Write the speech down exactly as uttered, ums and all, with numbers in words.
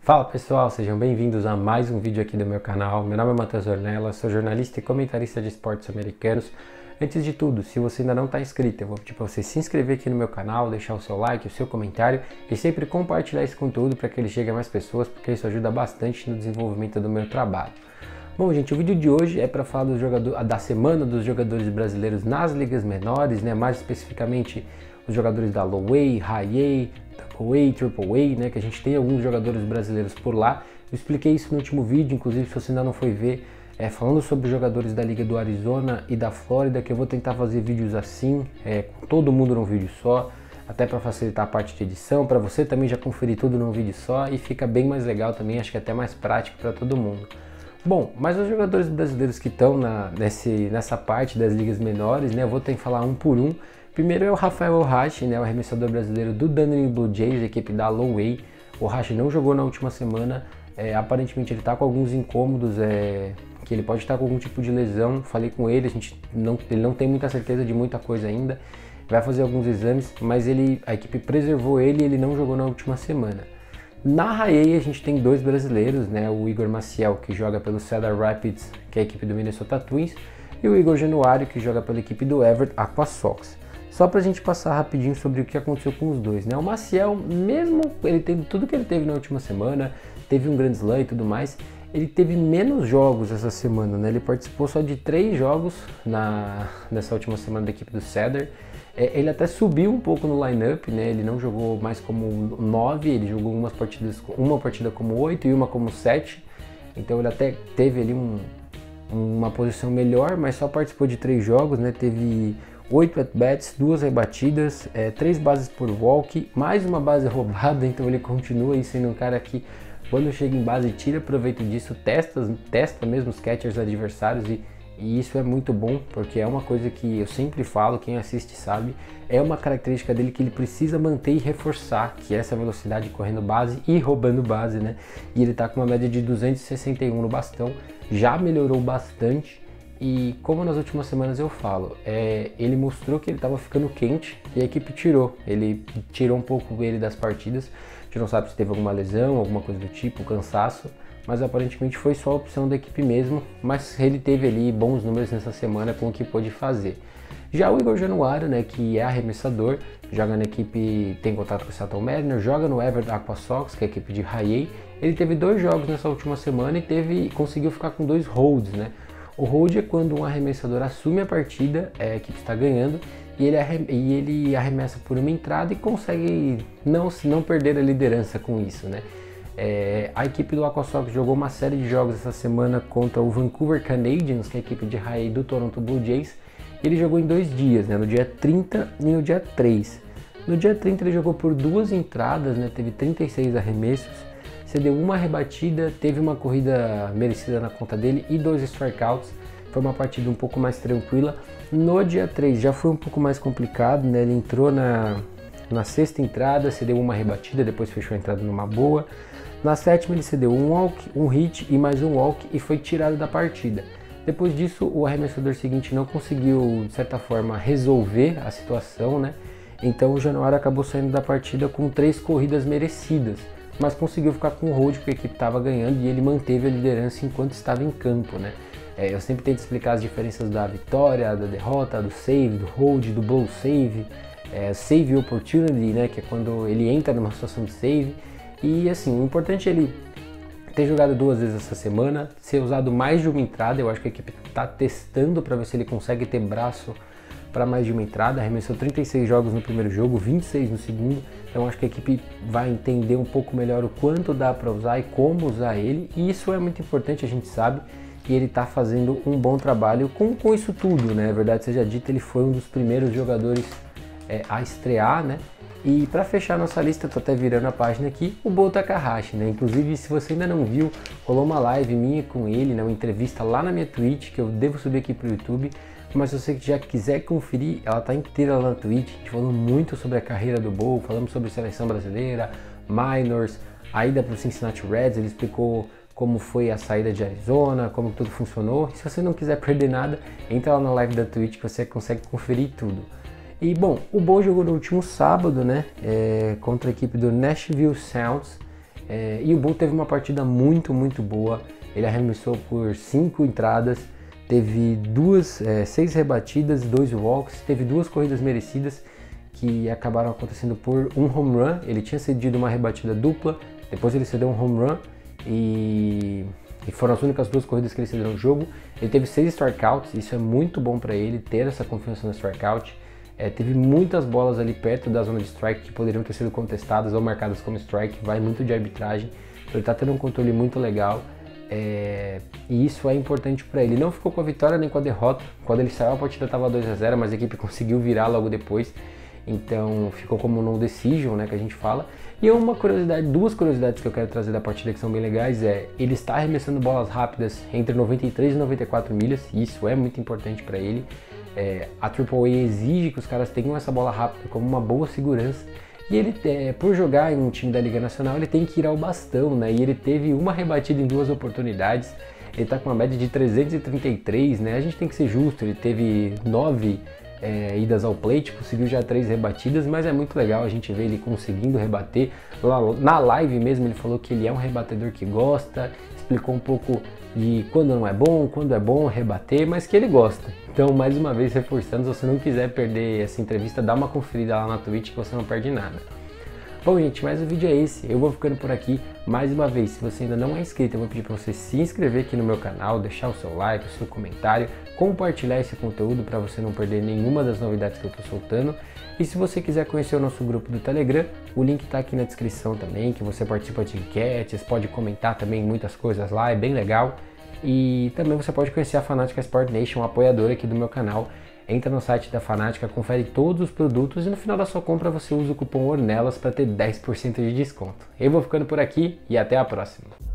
Fala pessoal, sejam bem-vindos a mais um vídeo aqui do meu canal. Meu nome é Matheus Ornella, sou jornalista e comentarista de esportes americanos. Antes de tudo, se você ainda não está inscrito, eu vou pedir para você se inscrever aqui no meu canal, deixar o seu like, o seu comentário e sempre compartilhar esse conteúdo para que ele chegue a mais pessoas, porque isso ajuda bastante no desenvolvimento do meu trabalho. Bom, gente, o vídeo de hoje é para falar do jogador, da semana dos jogadores brasileiros nas ligas menores, né? Mais especificamente os jogadores da Low A, High A, Double A, Triple A, né, que a gente tem alguns jogadores brasileiros por lá. Eu expliquei isso no último vídeo, inclusive se você ainda não foi ver, é, falando sobre os jogadores da Liga do Arizona e da Flórida, que eu vou tentar fazer vídeos assim, é, com todo mundo num vídeo só, até para facilitar a parte de edição, para você também já conferir tudo num vídeo só e fica bem mais legal também, acho que é até mais prático para todo mundo. Bom, mas os jogadores brasileiros que estão na, nesse, nessa parte das ligas menores, né, eu vou ter que falar um por um. Primeiro é o Rafael Ohashi, né, o arremessador brasileiro do Dunedin Blue Jays, equipe da Low A. O Ohashi não jogou na última semana, é, aparentemente ele está com alguns incômodos, é, que ele pode estar com algum tipo de lesão. Falei com ele, a gente não, ele não tem muita certeza de muita coisa ainda, vai fazer alguns exames, mas ele, a equipe preservou ele e ele não jogou na última semana. Na High A a gente tem dois brasileiros, né, o Igor Maciel, que joga pelo Cedar Rapids, que é a equipe do Minnesota Twins, e o Igor Januário, que joga pela equipe do Everett Aqua Sox. Só pra gente passar rapidinho sobre o que aconteceu com os dois, né? O Maciel, mesmo ele tendo tudo que ele teve na última semana, teve um Grand Slam e tudo mais, ele teve menos jogos essa semana, né? Ele participou só de três jogos na, nessa última semana da equipe do Cedar. É, ele até subiu um pouco no lineup, né? Ele não jogou mais como nove, ele jogou umas partidas, uma partida como oito e uma como sete. Então ele até teve ali um, uma posição melhor, mas só participou de três jogos, né? Teve oito at-bats, duas rebatidas, é, três bases por walk, mais uma base roubada, então ele continua aí sendo um cara que quando chega em base tira proveito disso, testa, testa mesmo os catchers adversários e, e isso é muito bom, porque é uma coisa que eu sempre falo, quem assiste sabe, é uma característica dele que ele precisa manter e reforçar, que é essa velocidade correndo base e roubando base, né? E ele tá com uma média de duzentos e sessenta e um no bastão, já melhorou bastante. E como nas últimas semanas eu falo, é, ele mostrou que ele estava ficando quente e a equipe tirou, ele tirou um pouco ele das partidas, a gente não sabe se teve alguma lesão, alguma coisa do tipo, cansaço, mas aparentemente foi só a opção da equipe mesmo, mas ele teve ali bons números nessa semana com o que pôde fazer. Já o Igor Januário, né, que é arremessador, joga na equipe, tem contato com o Seattle Mariners, joga no Everett Aqua Sox, que é a equipe de High A, ele teve dois jogos nessa última semana e teve, conseguiu ficar com dois holds, né? O hold é quando um arremessador assume a partida, é, a equipe está ganhando, e ele, e ele arremessa por uma entrada e consegue não, não perder a liderança com isso, né? É, a equipe do Aqua Sox jogou uma série de jogos essa semana contra o Vancouver Canadians, que é a equipe de High A do Toronto Blue Jays. Ele jogou em dois dias, né? No dia trinta e no dia três. No dia trinta ele jogou por duas entradas, né? Teve trinta e seis arremessos. Cedeu uma rebatida, teve uma corrida merecida na conta dele e dois strikeouts. Foi uma partida um pouco mais tranquila. No dia três já foi um pouco mais complicado, né? Ele entrou na, na sexta entrada, cedeu uma rebatida, depois fechou a entrada numa boa. Na sétima ele cedeu um walk, um hit e mais um walk e foi tirado da partida. Depois disso o arremessador seguinte não conseguiu, de certa forma, resolver a situação, né? Então o Januário acabou saindo da partida com três corridas merecidas, mas conseguiu ficar com o hold porque a equipe estava ganhando e ele manteve a liderança enquanto estava em campo, né? É, eu sempre tento explicar as diferenças da vitória, da derrota, do save, do hold, do blow save, é, save opportunity, né? Que é quando ele entra numa situação de save. E assim, o importante é ele ter jogado duas vezes essa semana, ser usado mais de uma entrada. Eu acho que a equipe está testando para ver se ele consegue ter braço para mais de uma entrada. Arremessou trinta e seis jogos no primeiro jogo, vinte e seis no segundo, então acho que a equipe vai entender um pouco melhor o quanto dá para usar e como usar ele, e isso é muito importante, a gente sabe, e ele está fazendo um bom trabalho com, com isso tudo, né? Na verdade seja dito, ele foi um dos primeiros jogadores é, a estrear, né? E para fechar nossa lista, tô até virando a página aqui, o Bo Takahashi, né? Inclusive, se você ainda não viu, rolou uma live minha com ele, né? Uma entrevista lá na minha Twitch, que eu devo subir aqui pro YouTube, mas se você já quiser conferir, ela tá inteira lá na Twitch. A gente falou muito sobre a carreira do Bo, falamos sobre seleção brasileira, minors, a ida pro Cincinnati Reds, ele explicou como foi a saída de Arizona, como tudo funcionou. E se você não quiser perder nada, entra lá na live da Twitch que você consegue conferir tudo. E bom, o Bo jogou no último sábado, né, é, contra a equipe do Nashville Sounds. É, e o Bull teve uma partida muito, muito boa. Ele arremessou por cinco entradas, teve duas, é, seis rebatidas, dois walks, teve duas corridas merecidas que acabaram acontecendo por um home run. Ele tinha cedido uma rebatida dupla, depois ele cedeu um home run e, e foram as únicas duas corridas que ele cedeu no jogo. Ele teve seis strikeouts, isso é muito bom para ele, ter essa confiança no strikeout. É, teve muitas bolas ali perto da zona de strike que poderiam ter sido contestadas ou marcadas como strike, vai muito de arbitragem, então ele está tendo um controle muito legal, é, e isso é importante para ele. Não ficou com a vitória nem com a derrota, quando ele saiu a partida estava dois a zero, mas a equipe conseguiu virar logo depois, então ficou como no decision, né, que a gente fala. E uma curiosidade, duas curiosidades que eu quero trazer da partida que são bem legais é, ele está arremessando bolas rápidas entre noventa e três e noventa e quatro milhas, e isso é muito importante para ele. É, a Triple A exige que os caras tenham essa bola rápida como uma boa segurança, e ele, é, por jogar em um time da Liga Nacional, ele tem que ir ao bastão, né? E ele teve uma rebatida em duas oportunidades, ele está com uma média de trezentos e trinta e três, né? A gente tem que ser justo, ele teve nove é, idas ao plate, conseguiu já três rebatidas, mas é muito legal a gente ver ele conseguindo rebater. Lá, na live mesmo ele falou que ele é um rebatedor que gosta, explicou um pouco de quando não é bom, quando é bom rebater, mas que ele gosta. Então, mais uma vez reforçando, se você não quiser perder essa entrevista, dá uma conferida lá na Twitch que você não perde nada. Bom, gente, mais um vídeo é esse. Eu vou ficando por aqui. Mais uma vez, se você ainda não é inscrito, eu vou pedir para você se inscrever aqui no meu canal, deixar o seu like, o seu comentário, compartilhar esse conteúdo para você não perder nenhuma das novidades que eu estou soltando. E se você quiser conhecer o nosso grupo do Telegram, o link está aqui na descrição também, que você participa de enquetes, pode comentar também muitas coisas lá, é bem legal. E também você pode conhecer a Fanática Sport Nation, apoiadora aqui do meu canal. Entra no site da Fanática, confere todos os produtos e no final da sua compra você usa o cupom ORNELAS para ter dez por cento de desconto. Eu vou ficando por aqui e até a próxima.